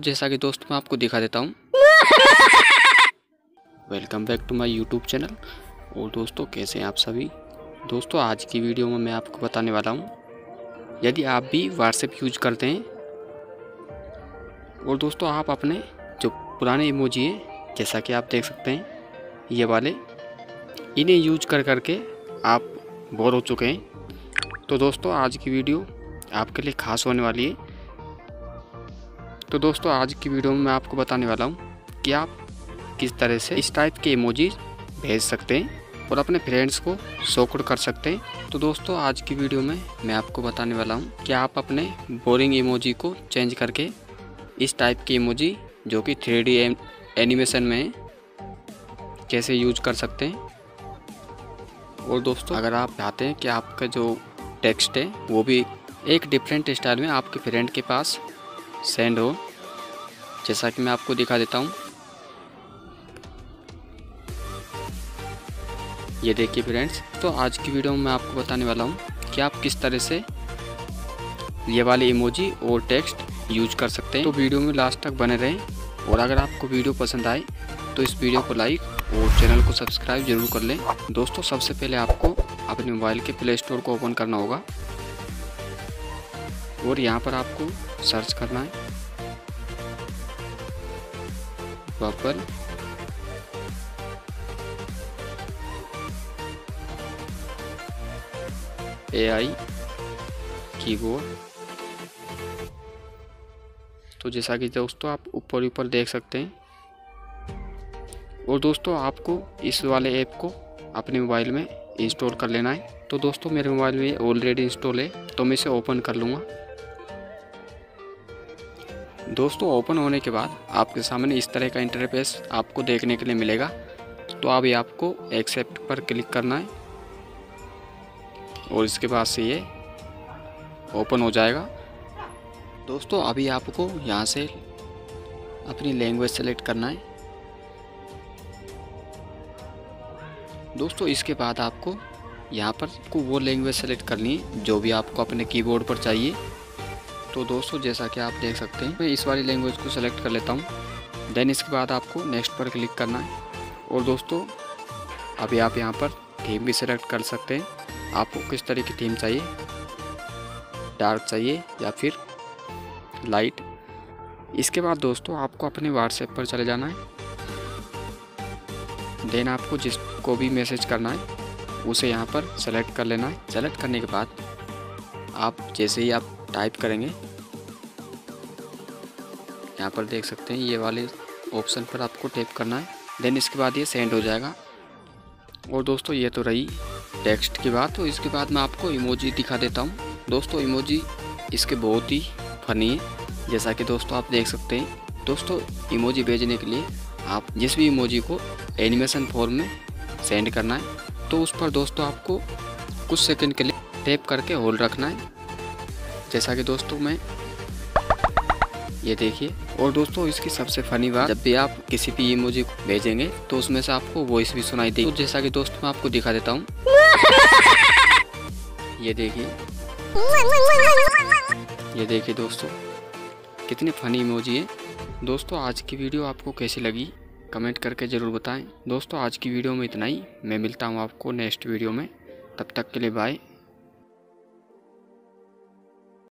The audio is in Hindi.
जैसा कि दोस्तों मैं आपको दिखा देता हूँ। Welcome back to my YouTube channel. और दोस्तों कैसे हैं आप सभी। दोस्तों आज की वीडियो में मैं आपको बताने वाला हूँ, यदि आप भी व्हाट्सएप यूज करते हैं और दोस्तों आप अपने जो पुराने इमोजी हैं, जैसा कि आप देख सकते हैं ये वाले, इन्हें यूज कर करके आप बोर हो चुके हैं, तो दोस्तों आज की वीडियो आपके लिए खास होने वाली है। तो दोस्तों आज की वीडियो में मैं आपको बताने वाला हूँ कि आप किस तरह से इस टाइप के इमोजी भेज सकते हैं और अपने फ्रेंड्स को शॉक्ड कर सकते हैं। तो दोस्तों आज की वीडियो में मैं आपको बताने वाला हूँ कि आप अपने बोरिंग इमोजी को चेंज करके इस टाइप के इमोजी जो कि 3D एनिमेशन में है, कैसे यूज कर सकते हैं। और दोस्तों अगर आप चाहते हैं कि आपका जो टेक्स्ट है वो भी एक डिफरेंट स्टाइल में आपके फ्रेंड के पास सेंड हो, जैसा कि मैं आपको दिखा देता हूँ। ये देखिए फ्रेंड्स, तो आज की वीडियो में मैं आपको बताने वाला हूँ कि आप किस तरह से ये वाले इमोजी और टेक्स्ट यूज कर सकते हैं। तो वीडियो में लास्ट तक बने रहें और अगर आपको वीडियो पसंद आए तो इस वीडियो को लाइक और चैनल को सब्सक्राइब जरूर कर लें। दोस्तों सबसे पहले आपको अपने मोबाइल के प्ले स्टोर को ओपन करना होगा और यहाँ पर आपको सर्च करना है बबल AI कीबोर्ड। तो जैसा कि दोस्तों आप ऊपर ऊपर देख सकते हैं। और दोस्तों आपको इस वाले ऐप को अपने मोबाइल में इंस्टॉल कर लेना है। तो दोस्तों मेरे मोबाइल में ऑलरेडी इंस्टॉल है, तो मैं इसे ओपन कर लूँगा। दोस्तों ओपन होने के बाद आपके सामने इस तरह का इंटरफेस आपको देखने के लिए मिलेगा। तो अभी आपको एक्सेप्ट पर क्लिक करना है और इसके बाद से ये ओपन हो जाएगा। दोस्तों अभी आपको यहाँ से अपनी लैंग्वेज सेलेक्ट करना है। दोस्तों इसके बाद आपको यहाँ पर वो लैंग्वेज सेलेक्ट करनी है जो भी आपको अपने कीबोर्ड पर चाहिए। तो दोस्तों जैसा कि आप देख सकते हैं मैं इस वाली लैंग्वेज को सेलेक्ट कर लेता हूँ। देन इसके बाद आपको नेक्स्ट पर क्लिक करना है। और दोस्तों अभी आप यहाँ पर थीम भी सेलेक्ट कर सकते हैं, आपको किस तरह की थीम चाहिए, डार्क चाहिए या फिर लाइट। इसके बाद दोस्तों आपको अपने व्हाट्सएप पर चले जाना है। देन आपको जिसको भी मैसेज करना है उसे यहाँ पर सेलेक्ट कर लेना है। सेलेक्ट करने के बाद आप जैसे ही आप टाइप करेंगे, यहाँ पर देख सकते हैं ये वाले ऑप्शन पर आपको टैप करना है। देन इसके बाद ये सेंड हो जाएगा। और दोस्तों ये तो रही टेक्स्ट की बात। तो इसके बाद मैं आपको इमोजी दिखा देता हूँ। दोस्तों इमोजी इसके बहुत ही फनी है, जैसा कि दोस्तों आप देख सकते हैं। दोस्तों इमोजी भेजने के लिए आप जिस भी इमोजी को एनिमेशन फॉर्म में सेंड करना है तो उस पर दोस्तों आपको कुछ सेकंड के लिए टैप करके होल्ड रखना है, जैसा कि दोस्तों मैं ये देखिए। और दोस्तों इसकी सबसे फनी बात, जब भी आप किसी भी इमोजी को भेजेंगे तो उसमें से आपको वॉइस भी सुनाई देगी। तो जैसा कि दोस्तों मैं आपको दिखा देता हूँ, ये देखिए दोस्तों कितनी फनी इमोजी है। दोस्तों आज की वीडियो आपको कैसी लगी कमेंट करके ज़रूर बताएं। दोस्तों आज की वीडियो में इतना ही, मैं मिलता हूँ आपको नेक्स्ट वीडियो में। तब तक के लिए बाय।